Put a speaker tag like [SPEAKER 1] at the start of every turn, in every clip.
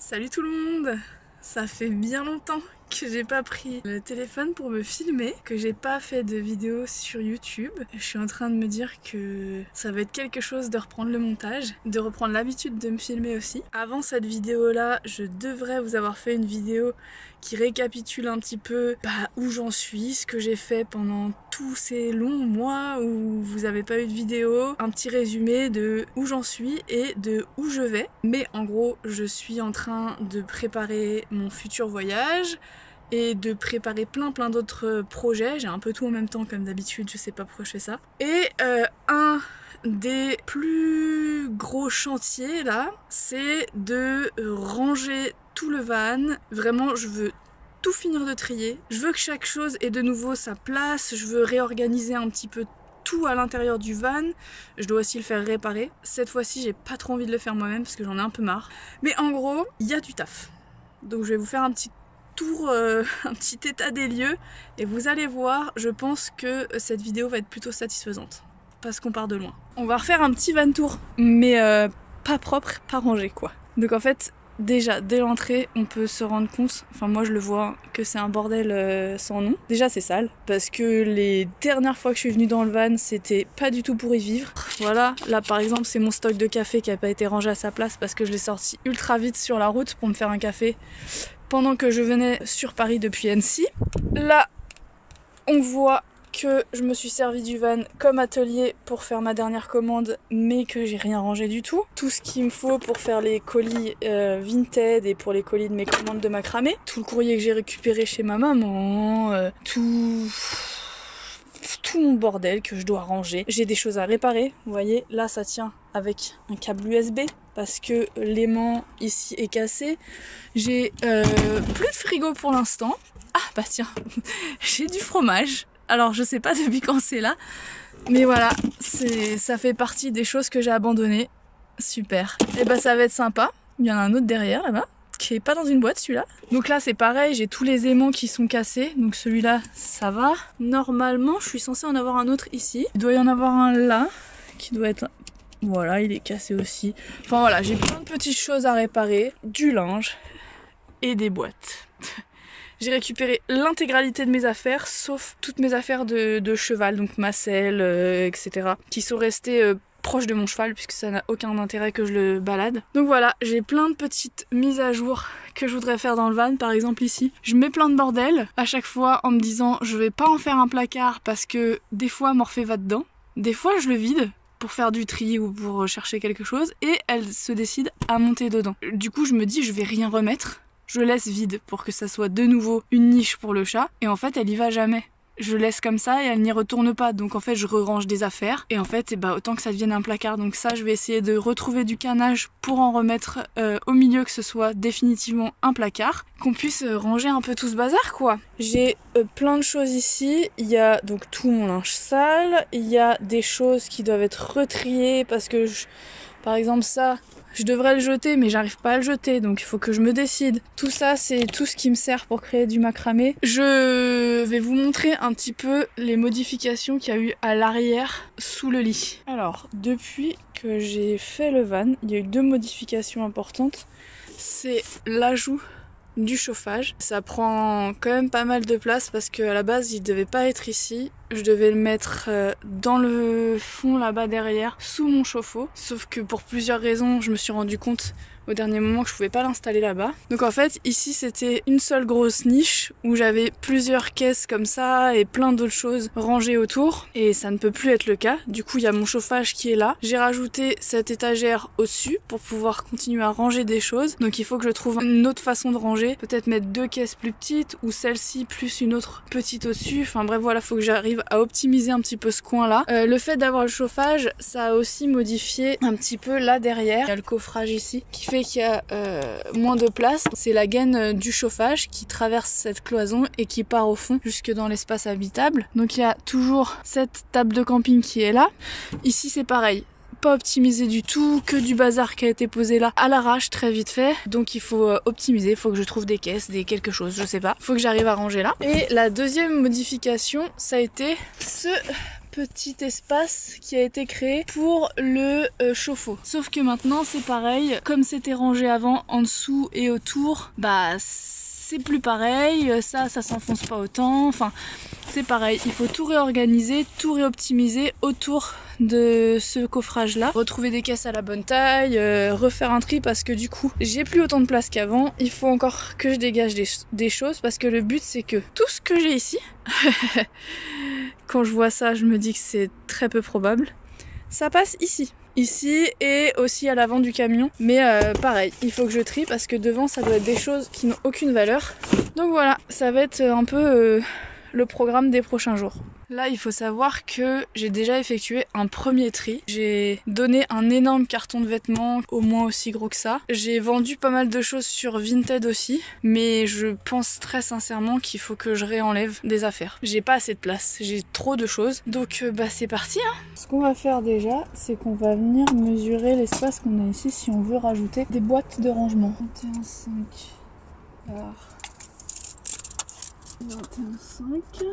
[SPEAKER 1] Salut tout le monde! Ça fait bien longtemps que j'ai pas pris le téléphone pour me filmer, que j'ai pas fait de vidéo sur YouTube. Je suis en train de me dire que ça va être quelque chose de reprendre le montage, de reprendre l'habitude de me filmer aussi. Avant cette vidéo là, je devrais vous avoir fait une vidéo qui récapitule un petit peu où j'en suis, ce que j'ai fait pendant tous ces longs mois où vous avez pas eu de vidéo, un petit résumé de où j'en suis et de où je vais. Mais en gros, je suis en train de préparer mon futur voyage et de préparer plein d'autres projets. J'ai un peu tout en même temps comme d'habitude, je sais pas pourquoi je fais ça. Et un des plus gros chantiers là, c'est de ranger tout le van. Vraiment, je veux tout finir de trier. Je veux que chaque chose ait de nouveau sa place. Je veux réorganiser un petit peu tout à l'intérieur du van. Je dois aussi le faire réparer. Cette fois-ci, j'ai pas trop envie de le faire moi-même parce que j'en ai un peu marre. Mais en gros, il y a du taf. Donc je vais vous faire un petit tour, un petit état des lieux. Et vous allez voir, je pense que cette vidéo va être plutôt satisfaisante. Parce qu'on part de loin. On va refaire un petit van tour. Mais pas propre, pas rangé quoi. Donc en fait, déjà, dès l'entrée, on peut se rendre compte, enfin moi je le vois, que c'est un bordel sans nom. Déjà c'est sale, parce que les dernières fois que je suis venue dans le van, c'était pas du tout pour y vivre. Voilà, là par exemple c'est mon stock de café qui a pas été rangé à sa place parce que je l'ai sorti ultra vite sur la route pour me faire un café pendant que je venais sur Paris depuis Annecy. Là, on voit que je me suis servi du van comme atelier pour faire ma dernière commande, mais que j'ai rien rangé du tout. Tout ce qu'il me faut pour faire les colis Vinted et pour les colis de mes commandes de macramé. Tout le courrier que j'ai récupéré chez ma maman, tout mon bordel que je dois ranger. J'ai des choses à réparer, vous voyez, là ça tient avec un câble USB parce que l'aimant ici est cassé. J'ai plus de frigo pour l'instant. Ah bah tiens, j'ai du fromage. Alors je sais pas depuis quand c'est là, mais voilà, ça fait partie des choses que j'ai abandonnées. Super. Et bah ça va être sympa. Il y en a un autre derrière là-bas, qui est pas dans une boîte celui-là. Donc là c'est pareil, j'ai tous les aimants qui sont cassés, donc celui-là ça va. Normalement je suis censée en avoir un autre ici. Il doit y en avoir un là, qui doit être... Voilà, il est cassé aussi. Enfin voilà, j'ai plein de petites choses à réparer, du linge et des boîtes. J'ai récupéré l'intégralité de mes affaires, sauf toutes mes affaires de cheval, donc ma selle, etc. qui sont restées proches de mon cheval, puisque ça n'a aucun intérêt que je le balade. Donc voilà, j'ai plein de petites mises à jour que je voudrais faire dans le van. Par exemple ici, je mets plein de bordel, à chaque fois en me disant je vais pas en faire un placard, parce que des fois Morphée va dedans, des fois je le vide pour faire du tri ou pour chercher quelque chose, et elle se décide à monter dedans. Du coup je me dis je vais rien remettre, je laisse vide pour que ça soit de nouveau une niche pour le chat, et en fait elle y va jamais. Je laisse comme ça et elle n'y retourne pas, donc en fait je re-range des affaires et en fait autant que ça devienne un placard. Donc ça je vais essayer de retrouver du canage pour en remettre au milieu, que ce soit définitivement un placard, qu'on puisse ranger un peu tout ce bazar quoi. J'ai plein de choses ici, il y a donc tout mon linge sale, il y a des choses qui doivent être retriées parce que par exemple ça, je devrais le jeter mais j'arrive pas à le jeter, donc il faut que je me décide. Tout ça c'est tout ce qui me sert pour créer du macramé. Je vais vous montrer un petit peu les modifications qu'il y a eu à l'arrière sous le lit. Alors depuis que j'ai fait le van, il y a eu deux modifications importantes. C'est l'ajout du chauffage. Ça prend quand même pas mal de place parce qu'à la base il devait pas être ici. Je devais le mettre dans le fond là-bas derrière, sous mon chauffe-eau. Sauf que pour plusieurs raisons, je me suis rendu compte au dernier moment que je pouvais pas l'installer là-bas. Donc en fait, ici c'était une seule grosse niche où j'avais plusieurs caisses comme ça et plein d'autres choses rangées autour. Et ça ne peut plus être le cas. Du coup, il y a mon chauffage qui est là. J'ai rajouté cette étagère au-dessus pour pouvoir continuer à ranger des choses. Donc il faut que je trouve une autre façon de ranger. Peut-être mettre deux caisses plus petites ou celle-ci plus une autre petite au-dessus. Enfin bref, voilà, faut que j'arrive à optimiser un petit peu ce coin-là. Le fait d'avoir le chauffage, ça a aussi modifié un petit peu là derrière. Il y a le coffrage ici qui fait qu'il y a moins de place. C'est la gaine du chauffage qui traverse cette cloison et qui part au fond jusque dans l'espace habitable. Donc il y a toujours cette table de camping qui est là. Ici c'est pareil. pas optimisé du tout, que du bazar qui a été posé là à l'arrache très vite fait. Donc il faut optimiser, il faut que je trouve des caisses, quelque chose, je sais pas. Faut que j'arrive à ranger là. Et la deuxième modification, ça a été ce petit espace qui a été créé pour le chauffe-eau. Sauf que maintenant c'est pareil, comme c'était rangé avant en dessous et autour, bah c'est plus pareil, ça s'enfonce pas autant, enfin c'est pareil, il faut tout réorganiser, tout réoptimiser autour de ce coffrage là, retrouver des caisses à la bonne taille, refaire un tri parce que du coup j'ai plus autant de place qu'avant, il faut encore que je dégage des choses parce que le but c'est que tout ce que j'ai ici, quand je vois ça je me dis que c'est très peu probable, ça passe ici. Ici et aussi à l'avant du camion, mais pareil, il faut que je trie parce que devant ça doit être des choses qui n'ont aucune valeur. Donc voilà, ça va être un peu le programme des prochains jours. Là, il faut savoir que j'ai déjà effectué un premier tri. J'ai donné un énorme carton de vêtements, au moins aussi gros que ça. J'ai vendu pas mal de choses sur Vinted aussi, mais je pense très sincèrement qu'il faut que je réenlève des affaires. J'ai pas assez de place, j'ai trop de choses. Donc bah c'est parti hein. Ce qu'on va faire déjà, c'est qu'on va venir mesurer l'espace qu'on a ici si on veut rajouter des boîtes de rangement. 21,5 par 21,5.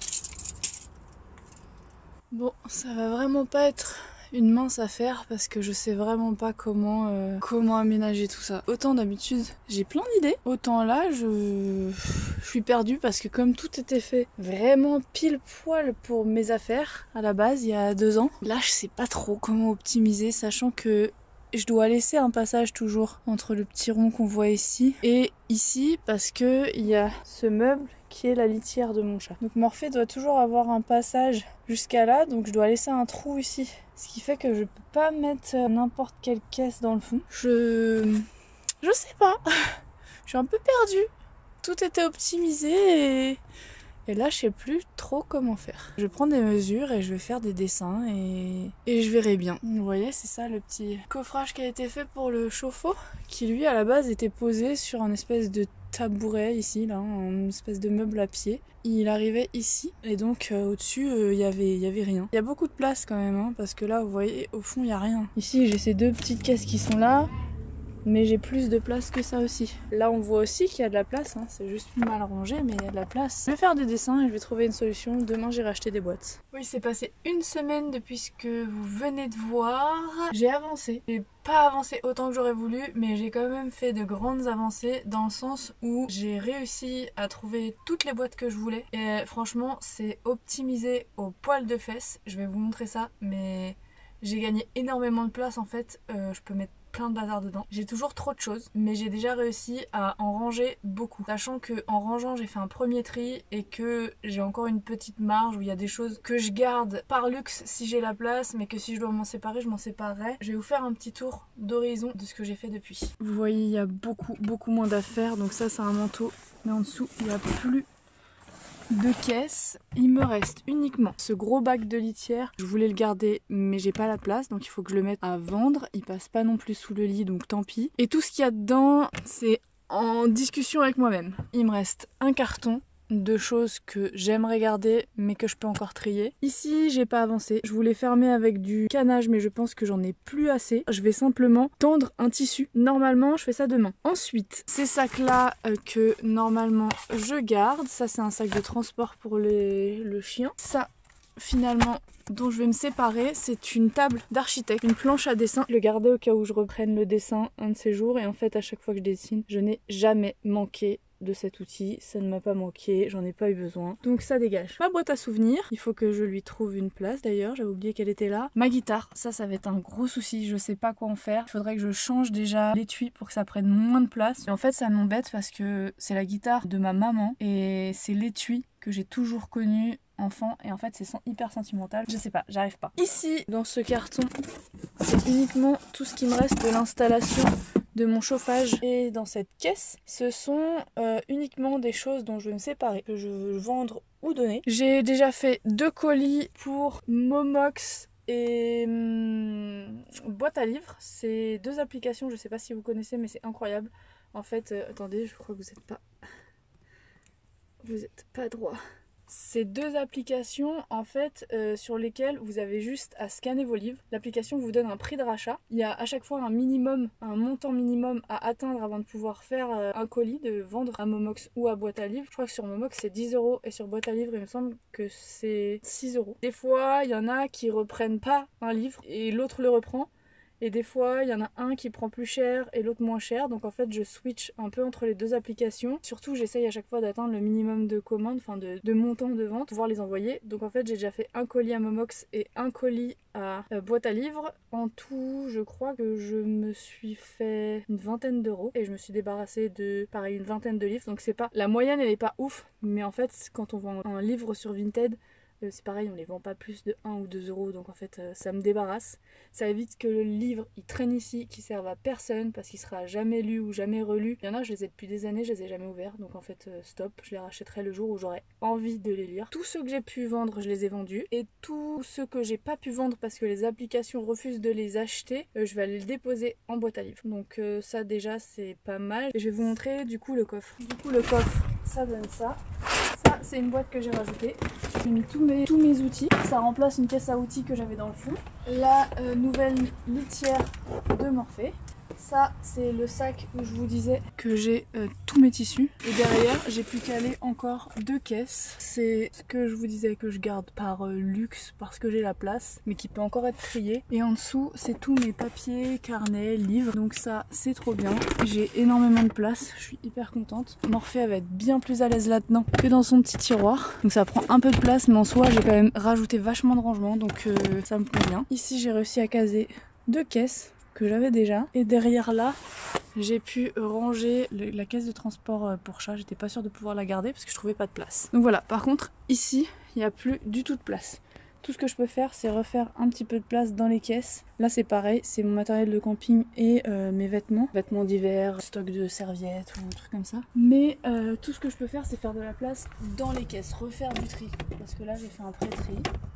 [SPEAKER 1] Bon, ça va vraiment pas être une mince affaire parce que je sais vraiment pas comment aménager tout ça. Autant d'habitude, j'ai plein d'idées. Autant là, je suis perdue parce que comme tout était fait vraiment pile poil pour mes affaires à la base, il y a 2 ans, là je sais pas trop comment optimiser, sachant que je dois laisser un passage toujours entre le petit rond qu'on voit ici et ici parce que il y a ce meuble qui est la litière de mon chat. Donc Morphée doit toujours avoir un passage jusqu'à là, donc je dois laisser un trou ici. Ce qui fait que je peux pas mettre n'importe quelle caisse dans le fond. Je sais pas. Je suis un peu perdue. Tout était optimisé et là je sais plus trop comment faire. Je vais prendre des mesures et je vais faire des dessins et je verrai bien. Vous voyez, c'est ça le petit coffrage qui a été fait pour le chauffe-eau, qui lui à la base était posé sur un espèce de tabouret ici, là, une espèce de meuble à pied. Il arrivait ici et donc au-dessus il y avait rien. Il y a beaucoup de place quand même hein, parce que là vous voyez au fond il y a rien. Ici j'ai ces 2 petites caisses qui sont là. Mais j'ai plus de place que ça aussi. Là on voit aussi qu'il y a de la place, hein. C'est juste mal rangé mais il y a de la place. Je vais faire des dessins et je vais trouver une solution. Demain j'irai acheter des boîtes. Oui, c'est passé une semaine depuis ce que vous venez de voir. J'ai avancé. J'ai pas avancé autant que j'aurais voulu, mais j'ai quand même fait de grandes avancées dans le sens où j'ai réussi à trouver toutes les boîtes que je voulais. Et franchement c'est optimisé au poil de fesses. Je vais vous montrer ça, mais j'ai gagné énormément de place en fait. Je peux mettre plein de bazar dedans. J'ai toujours trop de choses, mais j'ai déjà réussi à en ranger beaucoup. Sachant que en rangeant, j'ai fait un premier tri et que j'ai encore une petite marge où il y a des choses que je garde par luxe si j'ai la place, mais que si je dois m'en séparer, je m'en séparerai. Je vais vous faire un petit tour d'horizon de ce que j'ai fait depuis. Vous voyez, il y a beaucoup moins d'affaires. Donc ça, c'est un manteau, mais en dessous, il n'y a plus de caisses. Il me reste uniquement ce gros bac de litière. Je voulais le garder mais j'ai pas la place donc il faut que je le mette à vendre. Il passe pas non plus sous le lit donc tant pis. Et tout ce qu'il y a dedans c'est en discussion avec moi-même. Il me reste un carton de choses que j'aimerais garder mais que je peux encore trier. Ici j'ai pas avancé, je voulais fermer avec du canage mais je pense que j'en ai plus assez. Je vais simplement tendre un tissu. Normalement je fais ça demain. Ensuite ces sacs là que normalement je garde, ça c'est un sac de transport pour le chien. Ça finalement dont je vais me séparer, c'est une table d'architecte, une planche à dessin. Je le gardais au cas où je reprenne le dessin un de ces jours et en fait à chaque fois que je dessine je n'ai jamais manqué de cet outil, ça ne m'a pas manqué, j'en ai pas eu besoin, donc ça dégage. Ma boîte à souvenirs, il faut que je lui trouve une place d'ailleurs, j'avais oublié qu'elle était là. Ma guitare, ça va être un gros souci, je sais pas quoi en faire, il faudrait que je change déjà l'étui pour que ça prenne moins de place. Et en fait ça m'embête parce que c'est la guitare de ma maman et c'est l'étui que j'ai toujours connu enfant et en fait c'est hyper sentimental, je sais pas, j'arrive pas. Ici dans ce carton c'est uniquement tout ce qui me reste de l'installation de mon chauffage et dans cette caisse ce sont uniquement des choses dont je veux me séparer, que je veux vendre ou donner. J'ai déjà fait 2 colis pour Momox et boîte à livres, c'est 2 applications, je sais pas si vous connaissez mais c'est incroyable. En fait attendez, je crois que vous êtes pas droit. C'est deux applications en fait sur lesquelles vous avez juste à scanner vos livres. L'application vous donne un prix de rachat. Il y a à chaque fois un montant minimum à atteindre avant de pouvoir faire un colis, de vendre à Momox ou à Boîte à Livres. Je crois que sur Momox c'est 10 € et sur Boîte à Livres il me semble que c'est 6 €. Des fois il y en a qui reprennent pas un livre et l'autre le reprend. Et des fois, il y en a un qui prend plus cher et l'autre moins cher. Donc en fait, je switch un peu entre les deux applications. Surtout, j'essaye à chaque fois d'atteindre le minimum de commandes, enfin de montant de vente, pour pouvoir les envoyer. Donc en fait, j'ai déjà fait un colis à Momox et un colis à Boîte à Livres. En tout, je crois que je me suis fait une vingtaine d'euros. Et je me suis débarrassée de, pareil, une vingtaine de livres. Donc c'est pas... La moyenne, elle est pas ouf. Mais en fait, quand on vend un livre sur Vinted... c'est pareil, on les vend pas plus de 1 ou 2 € donc en fait ça me débarrasse. Ça évite que le livre il traîne ici, qu'il serve à personne parce qu'il sera jamais lu ou jamais relu. Il y en a, je les ai depuis des années, je les ai jamais ouverts donc en fait stop, je les rachèterai le jour où j'aurai envie de les lire. Tous ceux que j'ai pu vendre, je les ai vendus et tous ceux que j'ai pas pu vendre parce que les applications refusent de les acheter, je vais aller le déposer en boîte à livres. Donc ça déjà c'est pas mal. Et je vais vous montrer du coup le coffre. Du coup le coffre, ça donne ça. Ça c'est une boîte que j'ai rajoutée. J'ai mis tous mes outils. Ça remplace une caisse à outils que j'avais dans le fond. La nouvelle litière de Morphée. Ça, c'est le sac où je vous disais que j'ai tous mes tissus. Et derrière, j'ai pu caler encore 2 caisses. C'est ce que je vous disais que je garde par luxe parce que j'ai la place, mais qui peut encore être trié. Et en dessous, c'est tous mes papiers, carnets, livres. Donc ça, c'est trop bien. J'ai énormément de place. Je suis hyper contente. Morphée, elle va être bien plus à l'aise là-dedans que dans son petit tiroir. Donc ça prend un peu de place, mais en soi, j'ai quand même rajouté vachement de rangement. Donc ça me convient. Ici, j'ai réussi à caser 2 caisses que j'avais déjà, et derrière là j'ai pu ranger la caisse de transport pour chat. J'étais pas sûre de pouvoir la garder parce que je trouvais pas de place. Donc voilà, par contre ici il n'y a plus du tout de place. Tout ce que je peux faire c'est refaire un petit peu de place dans les caisses. Là c'est pareil, c'est mon matériel de camping et mes vêtements d'hiver, stock de serviettes ou un truc comme ça. Mais tout ce que je peux faire c'est faire de la place dans les caisses, refaire du tri, parce que là j'ai fait un pré-tri.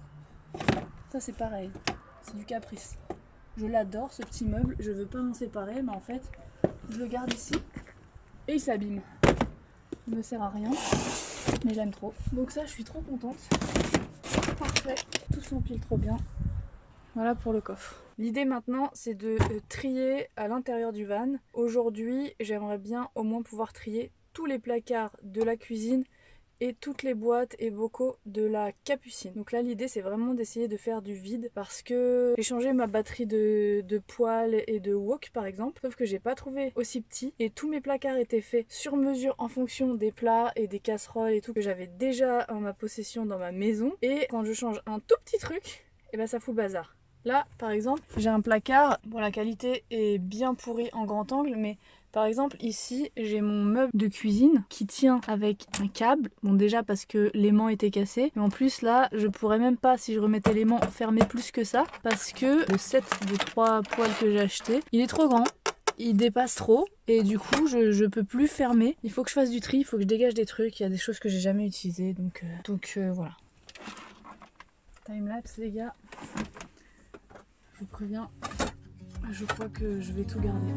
[SPEAKER 1] Ça c'est pareil, c'est du caprice. Je l'adore ce petit meuble, je veux pas m'en séparer, mais en fait, je le garde ici et il s'abîme. Il ne sert à rien, mais j'aime trop. Donc ça, je suis trop contente. Parfait, tout s'empile trop bien. Voilà pour le coffre. L'idée maintenant, c'est de trier à l'intérieur du van. Aujourd'hui, j'aimerais bien au moins pouvoir trier tous les placards de la cuisine et toutes les boîtes et bocaux de la Capucine. Donc là l'idée c'est vraiment d'essayer de faire du vide parce que j'ai changé ma batterie de poêle et de wok par exemple, sauf que j'ai pas trouvé aussi petit et tous mes placards étaient faits sur mesure en fonction des plats et des casseroles et tout que j'avais déjà en ma possession dans ma maison, et quand je change un tout petit truc, et ben ça fout le bazar. Là par exemple j'ai un placard, bon la qualité est bien pourrie en grand angle, mais par exemple ici j'ai mon meuble de cuisine qui tient avec un câble, bon déjà parce que l'aimant était cassé, mais en plus là je pourrais même pas, si je remettais l'aimant, fermer plus que ça parce que le set de 3 poêles que j'ai acheté, il est trop grand, il dépasse trop et du coup je peux plus fermer. Il faut que je fasse du tri, il faut que je dégage des trucs, il y a des choses que j'ai jamais utilisées donc voilà. Timelapse les gars, je vous préviens, je crois que je vais tout garder.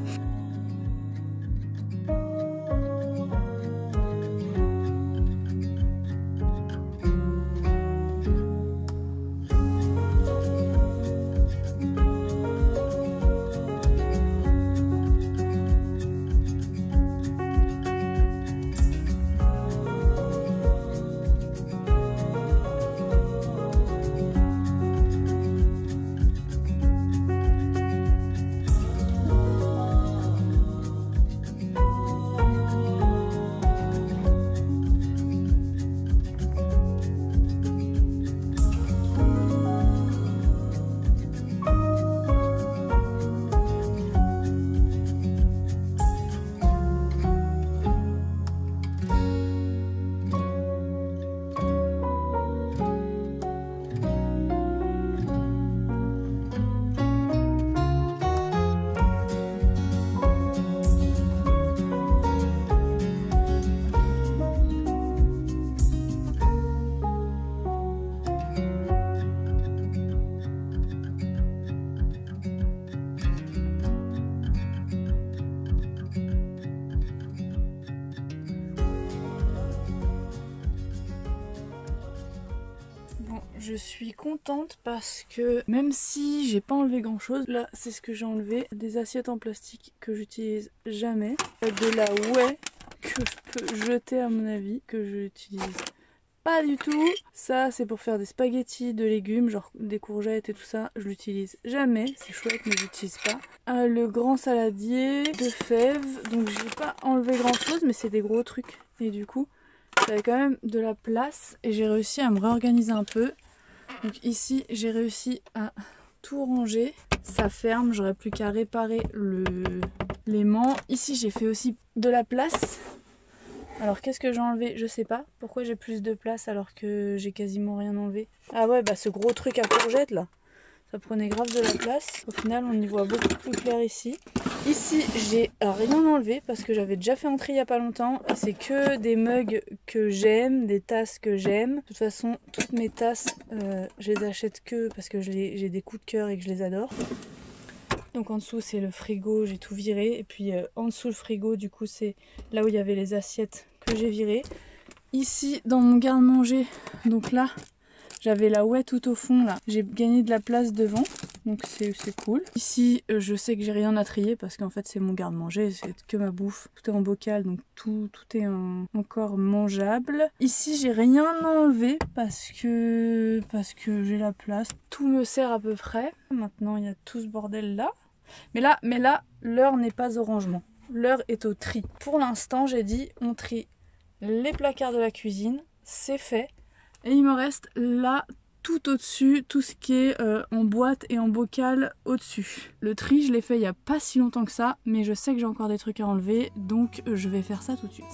[SPEAKER 1] Je suis contente parce que même si j'ai pas enlevé grand chose, là c'est ce que j'ai enlevé, des assiettes en plastique que j'utilise jamais, de la whey que je peux jeter à mon avis, que je n'utilise pas du tout. Ça c'est pour faire des spaghettis de légumes, genre des courgettes et tout ça, je l'utilise jamais, c'est chouette mais j'utilise pas. Le grand saladier de fèves, donc j'ai pas enlevé grand chose mais c'est des gros trucs et du coup j'avais quand même de la place et j'ai réussi à me réorganiser un peu. Donc ici j'ai réussi à tout ranger, ça ferme, j'aurais plus qu'à réparer l'aimant. Ici j'ai fait aussi de la place. Alors qu'est-ce que j'ai enlevé? Je sais pas. Pourquoi j'ai plus de place alors que j'ai quasiment rien enlevé? Ah ouais, bah ce gros truc à courgettes là, ça prenait grave de la place. Au final on y voit beaucoup plus clair ici. Ici j'ai rien enlevé parce que j'avais déjà fait un tri il y a pas longtemps. C'est que des mugs que j'aime, des tasses que j'aime. De toute façon toutes mes tasses je les achète que parce que j'ai des coups de cœur et que je les adore. Donc en dessous c'est le frigo, j'ai tout viré. Et puis en dessous le frigo du coup c'est là où il y avait les assiettes que j'ai virées. Ici dans mon garde-manger, donc là j'avais la whey tout au fond là. J'ai gagné de la place devant, donc c'est cool. Ici je sais que j'ai rien à trier parce qu'en fait c'est mon garde-manger, c'est que ma bouffe. Tout est en bocal donc tout est encore mangeable. Ici j'ai rien enlevé parce que j'ai la place. Tout me sert à peu près. Maintenant il y a tout ce bordel là. Mais là l'heure n'est pas au rangement. L'heure est au tri. Pour l'instant j'ai dit on trie les placards de la cuisine, c'est fait. Et il me reste là tout au-dessus, tout ce qui est en boîte et en bocal au-dessus. Le tri je l'ai fait il n'y a pas si longtemps que ça, mais je sais que j'ai encore des trucs à enlever, donc je vais faire ça tout de suite.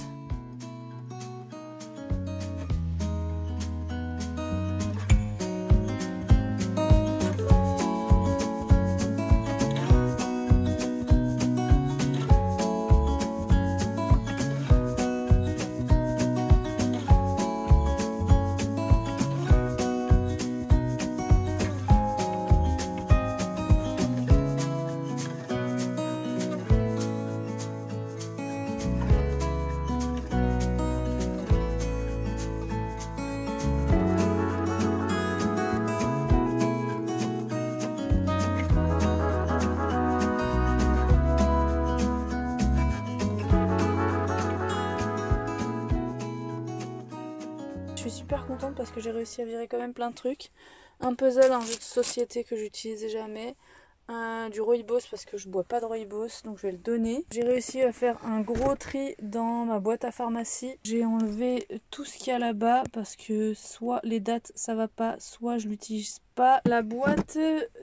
[SPEAKER 1] Je suis super contente parce que j'ai réussi à virer quand même plein de trucs. Un puzzle, un jeu de société que j'utilisais jamais. Du rooibos parce que je bois pas de rooibos donc je vais le donner. J'ai réussi à faire un gros tri dans ma boîte à pharmacie. J'ai enlevé tout ce qu'il y a là-bas parce que soit les dates ça va pas, soit je l'utilise pas. La boîte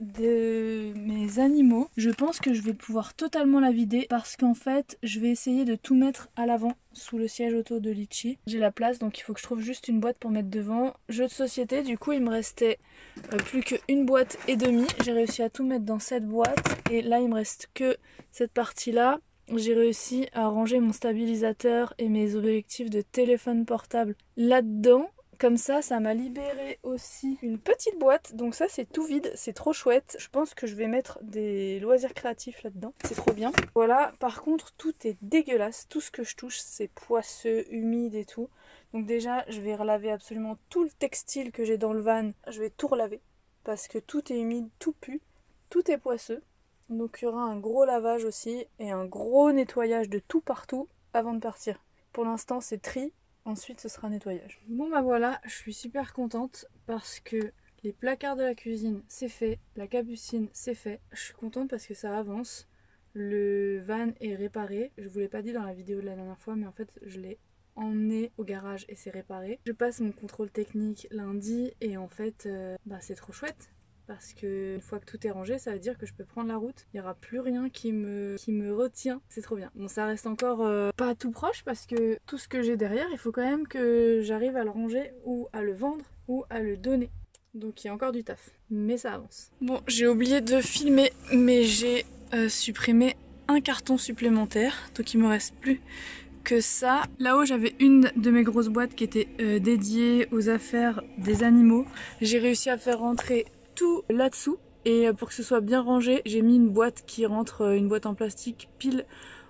[SPEAKER 1] de mes animaux, je pense que je vais pouvoir totalement la vider parce qu'en fait je vais essayer de tout mettre à l'avant sous le siège auto de Litchi. J'ai la place donc il faut que je trouve juste une boîte pour mettre devant. Jeu de société, du coup il me restait plus qu'une boîte et demie. J'ai réussi à tout mettre dans cette boîte et là il me reste que cette partie là. J'ai réussi à ranger mon stabilisateur et mes objectifs de téléphone portable là-dedans. Comme ça m'a libéré aussi une petite boîte. Donc ça c'est tout vide, c'est trop chouette. Je pense que je vais mettre des loisirs créatifs là-dedans. C'est trop bien. Voilà, par contre tout est dégueulasse. Tout ce que je touche c'est poisseux, humide et tout. Donc déjà je vais relaver absolument tout le textile que j'ai dans le van. Je vais tout relaver parce que tout est humide, tout pue, tout est poisseux. Donc il y aura un gros lavage aussi et un gros nettoyage de tout partout avant de partir. Pour l'instant c'est tri. Ensuite ce sera nettoyage. Bon bah voilà, je suis super contente parce que les placards de la cuisine c'est fait, la capucine c'est fait. Je suis contente parce que ça avance. Le van est réparé. Je vous l'ai pas dit dans la vidéo de la dernière fois mais en fait je l'ai emmené au garage et c'est réparé. Je passe mon contrôle technique lundi et en fait c'est trop chouette. Parce que une fois que tout est rangé, ça veut dire que je peux prendre la route. Il n'y aura plus rien qui me retient. C'est trop bien. Bon, ça reste encore pas tout proche parce que tout ce que j'ai derrière, il faut quand même que j'arrive à le ranger ou à le vendre ou à le donner. Donc il y a encore du taf. Mais ça avance. Bon, j'ai oublié de filmer, mais j'ai supprimé un carton supplémentaire. Donc il me reste plus que ça. Là-haut j'avais une de mes grosses boîtes qui était dédiée aux affaires des animaux. J'ai réussi à faire rentrer tout là-dessous et pour que ce soit bien rangé j'ai mis une boîte qui rentre, une boîte en plastique pile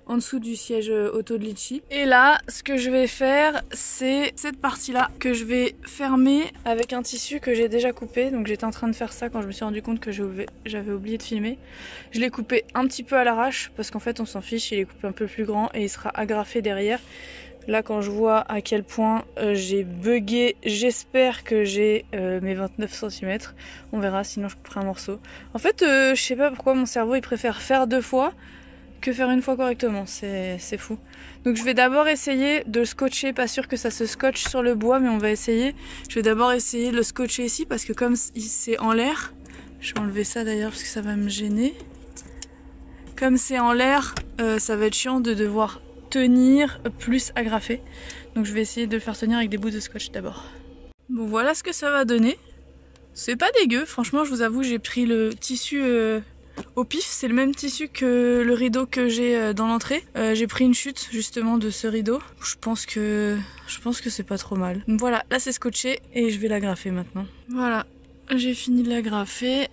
[SPEAKER 1] en dessous du siège auto de Litchi. Et là, ce que je vais faire, c'est cette partie-là que je vais fermer avec un tissu que j'ai déjà coupé. Donc j'étais en train de faire ça quand je me suis rendu compte que j'avais oublié de filmer. Je l'ai coupé un petit peu à l'arrache parce qu'en fait on s'en fiche, il est coupé un peu plus grand et il sera agrafé derrière. Là quand je vois à quel point j'ai bugué, j'espère que j'ai mes 29 cm. On verra, sinon je couperai un morceau. En fait je sais pas pourquoi mon cerveau il préfère faire 2 fois que faire une fois correctement, c'est fou. Donc je vais d'abord essayer de le scotcher, pas sûr que ça se scotche sur le bois mais on va essayer. Je vais d'abord essayer de le scotcher ici parce que comme c'est en l'air, je vais enlever ça d'ailleurs parce que ça va me gêner. Comme c'est en l'air, ça va être chiant de devoir tenir plus agrafé. Donc je vais essayer de le faire tenir avec des bouts de scotch d'abord. Bon voilà ce que ça va donner. C'est pas dégueu, franchement je vous avoue j'ai pris le tissu au pif. C'est le même tissu que le rideau que j'ai dans l'entrée. J'ai pris une chute justement de ce rideau. Je pense que c'est pas trop mal. Donc voilà, là c'est scotché et je vais l'agrafer maintenant. Voilà, j'ai fini de l'agrafer.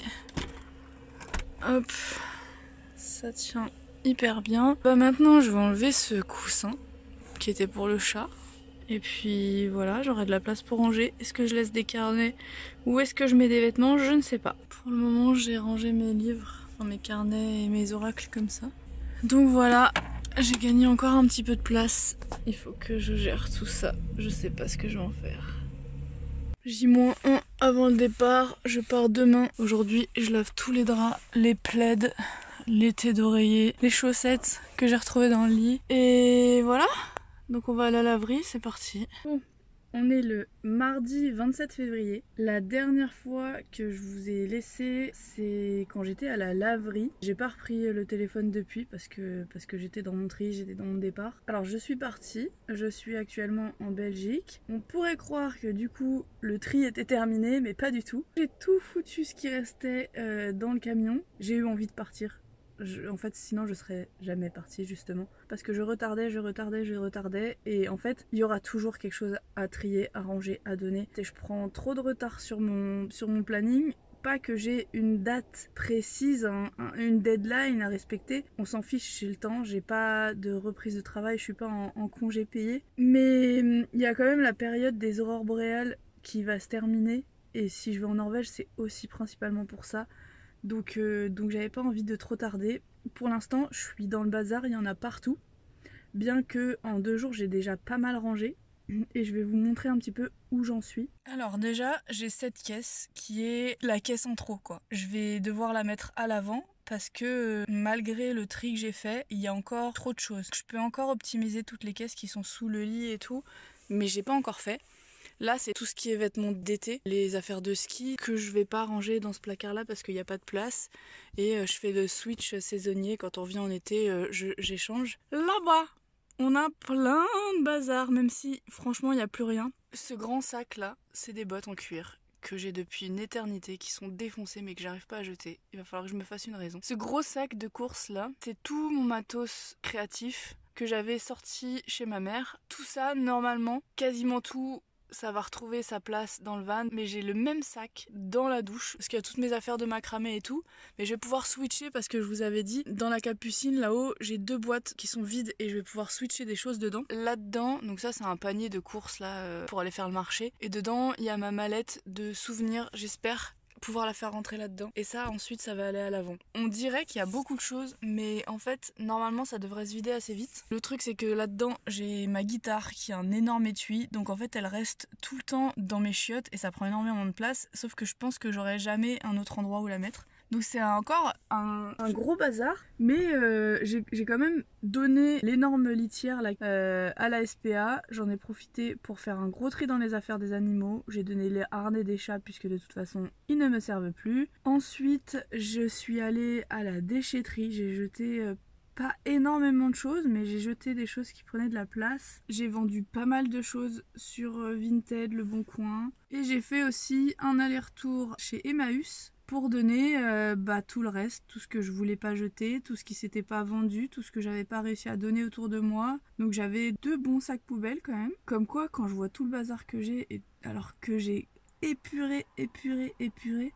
[SPEAKER 1] Hop, ça tient hyper bien. Bah maintenant je vais enlever ce coussin qui était pour le chat. Et puis voilà, j'aurai de la place pour ranger. Est-ce que je laisse des carnets ou est-ce que je mets des vêtements? Je ne sais pas. Pour le moment j'ai rangé mes livres, enfin, mes carnets et mes oracles comme ça. Donc voilà, j'ai gagné encore un petit peu de place. Il faut que je gère tout ça. Je sais pas ce que je vais en faire. J-1 avant le départ, je pars demain. Aujourd'hui je lave tous les draps, les plaids, les thés d'oreiller, les chaussettes que j'ai retrouvées dans le lit. Et voilà, donc on va à la laverie, c'est parti. Bon, on est le mardi 27 février. La dernière fois que je vous ai laissé, c'est quand j'étais à la laverie. J'ai pas repris le téléphone depuis parce que j'étais dans mon tri, j'étais dans mon départ. Alors je suis partie, je suis actuellement en Belgique. On pourrait croire que du coup le tri était terminé, mais pas du tout. J'ai tout foutu ce qui restait dans le camion. J'ai eu envie de partir. En fait sinon je serais jamais partie justement parce que je retardais et en fait il y aura toujours quelque chose à trier, à ranger, à donner et je prends trop de retard sur mon planning. Pas que j'ai une date précise, une deadline à respecter, on s'en fiche, j'ai le temps, j'ai pas de reprise de travail, je suis pas en congé payé, mais il y a quand même la période des aurores boréales qui va se terminer et si je vais en Norvège c'est aussi principalement pour ça. Donc j'avais pas envie de trop tarder. Pour l'instant, je suis dans le bazar, il y en a partout. Bien que en 2 jours, j'ai déjà pas mal rangé. Et je vais vous montrer un petit peu où j'en suis. Alors déjà, j'ai cette caisse qui est la caisse en trop quoi. Je vais devoir la mettre à l'avant parce que malgré le tri que j'ai fait, il y a encore trop de choses. Je peux encore optimiser toutes les caisses qui sont sous le lit et tout, mais j'ai pas encore fait. Là c'est tout ce qui est vêtements d'été, les affaires de ski que je vais pas ranger dans ce placard là parce qu'il n'y a pas de place et je fais le switch saisonnier, quand on revient en été j'échange. Là-bas on a plein de bazar même si franchement il n'y a plus rien. Ce grand sac là c'est des bottes en cuir que j'ai depuis une éternité qui sont défoncées mais que j'arrive pas à jeter. Il va falloir que je me fasse une raison. Ce gros sac de course là c'est tout mon matos créatif que j'avais sorti chez ma mère. Tout ça normalement, quasiment tout ça va retrouver sa place dans le van, mais j'ai le même sac dans la douche parce qu'il y a toutes mes affaires de macramé et tout, mais je vais pouvoir switcher parce que je vous avais dit dans la capucine là-haut j'ai 2 boîtes qui sont vides et je vais pouvoir switcher des choses dedans. Là-dedans, donc ça c'est un panier de courses là pour aller faire le marché et dedans il y a ma mallette de souvenirs, j'espère pouvoir la faire rentrer là-dedans et ça ensuite ça va aller à l'avant. On dirait qu'il y a beaucoup de choses mais en fait normalement ça devrait se vider assez vite. Le truc c'est que là-dedans j'ai ma guitare qui est un énorme étui donc en fait elle reste tout le temps dans mes chiottes et ça prend énormément de place sauf que je pense que j'aurai jamais un autre endroit où la mettre. Donc c'est encore un gros bazar, mais j'ai quand même donné l'énorme litière là, à la SPA. J'en ai profité pour faire un gros tri dans les affaires des animaux. J'ai donné les harnais des chats puisque de toute façon ils ne me servent plus. Ensuite je suis allée à la déchetterie, j'ai jeté pas énormément de choses, mais j'ai jeté des choses qui prenaient de la place. J'ai vendu pas mal de choses sur Vinted, Le Bon Coin, et j'ai fait aussi un aller-retour chez Emmaüs pour donner tout le reste, tout ce que je voulais pas jeter, tout ce qui s'était pas vendu, tout ce que j'avais pas réussi à donner autour de moi. Donc j'avais 2 bons sacs poubelles quand même. Comme quoi quand je vois tout le bazar que j'ai, alors que j'ai épuré, je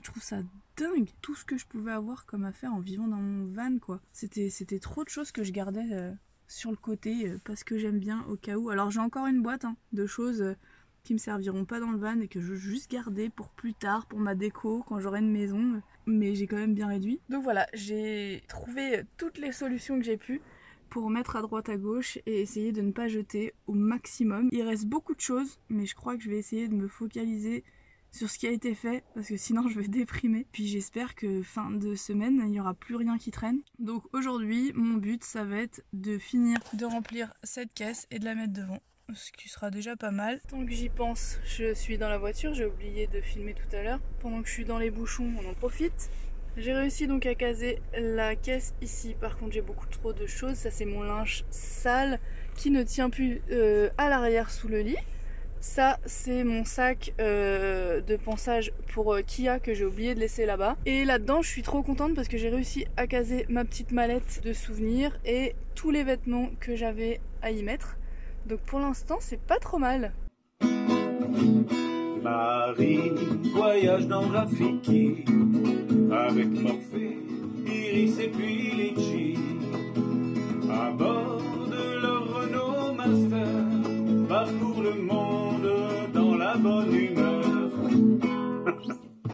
[SPEAKER 1] Je trouve ça dingue, tout ce que je pouvais avoir comme affaire en vivant dans mon van, quoi. C'était trop de choses que je gardais sur le côté parce que j'aime bien au cas où. Alors j'ai encore une boîte de choses qui me serviront pas dans le van et que je veux juste garder pour plus tard, pour ma déco, quand j'aurai une maison. Mais j'ai quand même bien réduit. Donc voilà, j'ai trouvé toutes les solutions que j'ai pu pour mettre à droite à gauche et essayer de ne pas jeter au maximum. Il reste beaucoup de choses, mais je crois que je vais essayer de me focaliser sur ce qui a été fait, parce que sinon je vais déprimer. Puis j'espère que fin de semaine, il n'y aura plus rien qui traîne. Donc aujourd'hui, mon but, ça va être de finir de remplir cette caisse et de la mettre devant, ce qui sera déjà pas mal. Tant que j'y pense, je suis dans la voiture, j'ai oublié de filmer tout à l'heure. Pendant que je suis dans les bouchons, on en profite. J'ai réussi donc à caser la caisse ici. Par contre, j'ai beaucoup trop de choses. Ça, c'est mon linge sale qui ne tient plus à l'arrière sous le lit. Ça, c'est mon sac de ponçage pour Kia que j'ai oublié de laisser là-bas. Et là-dedans, je suis trop contente parce que j'ai réussi à caser ma petite mallette de souvenirs et tous les vêtements que j'avais à y mettre. Donc pour l'instant, c'est pas trop mal.
[SPEAKER 2] Marie voyage dans Rafiki avec Morphée, Iris et puis Litchi.